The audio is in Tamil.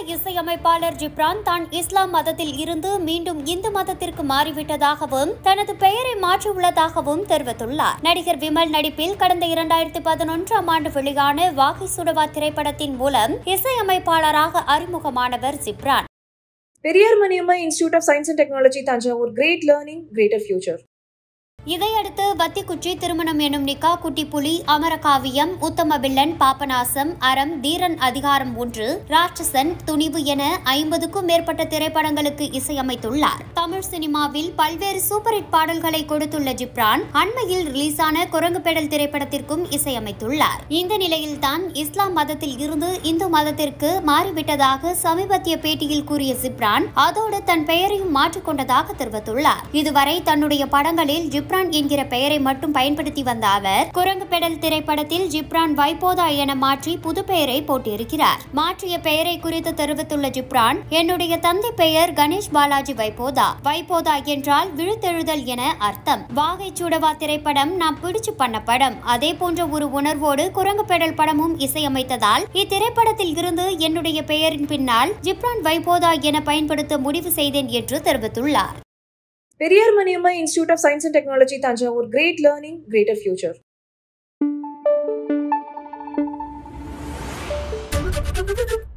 இசையமைப்பாளர் ஜிப்ரான் தான் இஸ்லாம் மதத்தில் இருந்து மீண்டும் இந்து மதத்திற்கு மாறிவிட்டதாகவும் தனது பெயரை மாற்றியுள்ளதாகவும் தெரிவித்துள்ளார். நடிகர் விமல் நடிப்பில் கடந்த 2011ஆம் ஆண்டு வெளியான வாகை சுடவா திரைப்படத்தின் மூலம் இசையமைப்பாளராக அறிமுகமானவர் Ghibran. Periyar Maniamma institute of science and technology Thanjavur. Great learning, greater future. இதையடுத்து வத்திக்குச்சி, திருமணம் எனும் நிக்கா, குட்டிப்புலி, அமரகாவியம், உத்தம வில்லன், பாபநாசம், அறம், தீரன் அதிகாரம் 1, ராட்சசன், துணிவு என 50க்கும் மேற்பட்ட திரைப்படங்களுக்கு இசையமைத்துள்ளார். தமிழ் சினிமாவில் பல்வேறு சூப்பர் ஹிட் பாடல்களை கொடுத்துள்ள ஜிப்ரான் அண்மையில் ரிலீஸான குரங்கு பெடல் திரைப்படத்திற்கும் இசையமைத்துள்ளார். இந்த நிலையில்தான் இஸ்லாம் மதத்தில் இருந்து இந்து மதத்திற்கு மாறிவிட்டதாக சமீபத்திய பேட்டியில் கூறிய ஜிப்ரான் அதோடு தன் பெயரையும் மாற்றிக்கொண்டதாக தெரிவித்துள்ளார். இதுவரை தன்னுடைய படங்களில் ஜிப்ரான் என்கிற பெயரை மட்டும் பயன்படுத்தி வந்த அவர் குரங்கு பெடல் திரைப்படத்தில் ஜிப்ரான் வைபோதா என மாற்றி புது பெயரை போட்டிருக்கிறார். மாற்றிய பெயரை குறித்து தெரிவித்துள்ள ஜிப்ரான், என்னுடைய தந்தை பெயர் கணேஷ் பாலாஜி வைபோதா. வைபோதா என்றால் விழுத்தெழுதல் என அர்த்தம். வாகை சுடவா திரைப்படம் நான் பிடிச்சு பண்ண படம். அதே போன்ற ஒரு உணர்வோடு குரங்கு பெடல் படமும் இசையமைத்ததால் இத்திரைப்படத்தில் இருந்து என்னுடைய பெயரின் பின்னால் ஜிப்ரான் வைபோதா என பயன்படுத்த முடிவு செய்தேன் என்று தெரிவித்துள்ளார். Periyar Maniamma institute of science and technology Thanjavur. Great learning, greater future.